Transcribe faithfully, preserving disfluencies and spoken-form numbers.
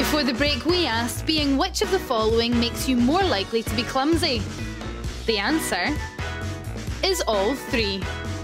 Before the break, we asked, being which of the following makes you more likely to be clumsy? The answer is all three.